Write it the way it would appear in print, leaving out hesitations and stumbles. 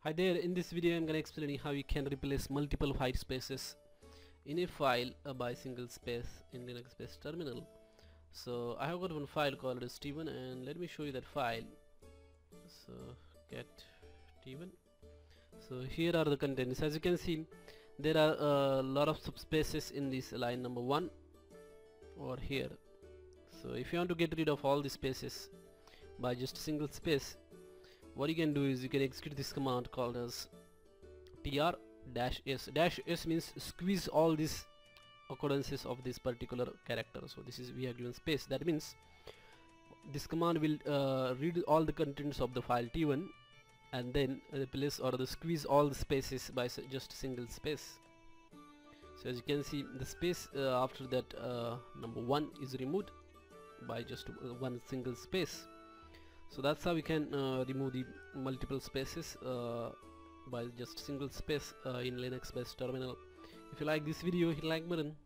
Hi there, in this video I'm going to explain you how you can replace multiple white spaces in a file by single space in Linux based terminal. So I have got one file called as T1 and let me show you that file. So get T1. So here are the contents. As you can see, there are a lot of subspaces in this line number 1 or here. So if you want to get rid of all the spaces by just single space, what you can do is you can execute this command called as tr-s. -s means squeeze all these occurrences of this particular character. So this is, we have given space. That means this command will read all the contents of the file T1 and then replace or the squeeze all the spaces by just single space. So as you can see, the space after that number 1 is removed by just one single space. So that's how we can remove the multiple spaces by just single space in Linux based terminal. If you like this video, hit like button.